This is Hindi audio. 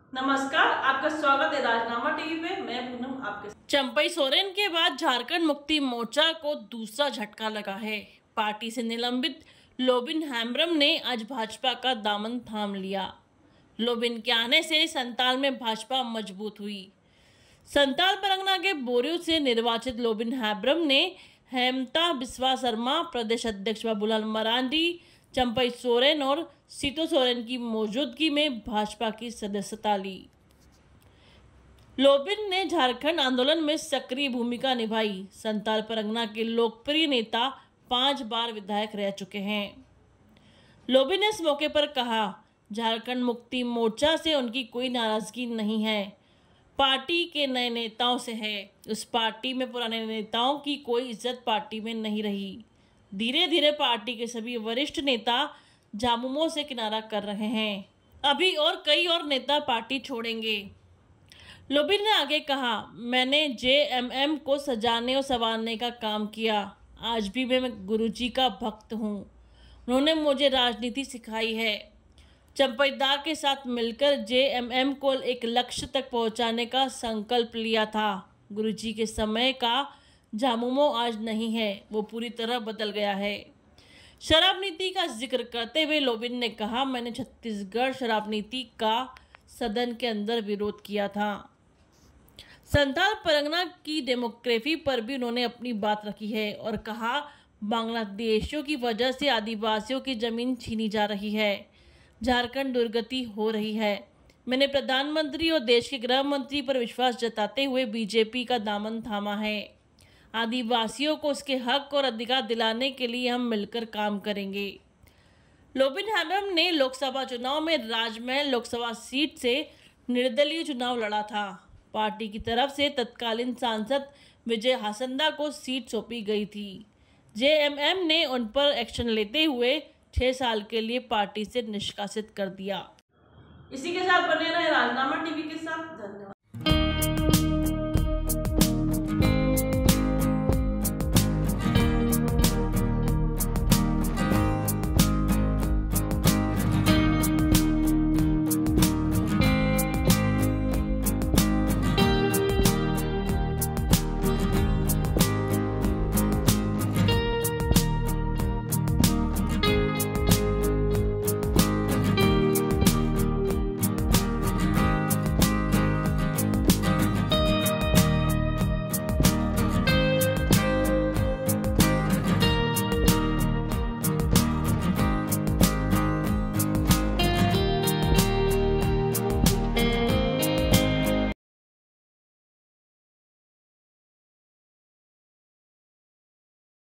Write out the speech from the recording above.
नमस्कार, आपका स्वागत है राजनामा टीवी पे। मैं पूनम आपके साथ। चंपई सोरेन के बाद झारखंड मुक्ति मोर्चा को दूसरा झटका लगा है। पार्टी से निलंबित लोबिन हेम्ब्रम ने आज भाजपा का दामन थाम लिया। लोबिन के आने से संताल में भाजपा मजबूत हुई। संताल परगना के बोरियो से निर्वाचित लोबिन हेम्ब्रम ने हेमंता बिस्वा शर्मा, प्रदेश अध्यक्ष बाबूलाल मरांडी, चंपई सोरेन और सीतो सोरेन की मौजूदगी में भाजपा की सदस्यता ली। लोबिन ने झारखंड आंदोलन में सक्रिय भूमिका निभाई। संताल परगना के लोकप्रिय नेता 5 बार विधायक रह चुके हैं। लोबिन ने इस मौके पर कहा, झारखंड मुक्ति मोर्चा से उनकी कोई नाराजगी नहीं है, पार्टी के नए नेताओं से है। उस पार्टी में पुराने नेताओं की कोई इज्जत पार्टी में नहीं रही। धीरे धीरे पार्टी के सभी वरिष्ठ नेता झामुमो से किनारा कर रहे हैं। अभी और कई और नेता पार्टी छोड़ेंगे। लोबिन ने आगे कहा, मैंने जेएमएम को सजाने और संवारने का काम किया। आज भी मैं गुरुजी का भक्त हूँ। उन्होंने मुझे राजनीति सिखाई है। चंपईदार के साथ मिलकर जेएमएम को एक लक्ष्य तक पहुंचाने का संकल्प लिया था। गुरुजी के समय का झामुमो आज नहीं है, वो पूरी तरह बदल गया है। शराब नीति का जिक्र करते हुए लोबिन ने कहा, मैंने छत्तीसगढ़ शराब नीति का सदन के अंदर विरोध किया था। संताल परगना की डेमोग्राफी पर भी उन्होंने अपनी बात रखी है और कहा, बांग्लादेशियों की वजह से आदिवासियों की जमीन छीनी जा रही है, झारखंड दुर्गति हो रही है। मैंने प्रधानमंत्री और देश के गृह मंत्री पर विश्वास जताते हुए बीजेपी का दामन थामा है। आदिवासियों को उसके हक और अधिकार दिलाने के लिए हम मिलकर काम करेंगे। लोबिन हेम्ब्रम ने लोकसभा चुनाव में राजमहल लोकसभा सीट से निर्दलीय चुनाव लड़ा था। पार्टी की तरफ से तत्कालीन सांसद विजय हासंदा को सीट सौंपी गई थी। जेएमएम ने उन पर एक्शन लेते हुए 6 साल के लिए पार्टी से निष्कासित कर दिया। इसी के साथ बने रहे राजनामा टीवी के साथ। धन्यवाद।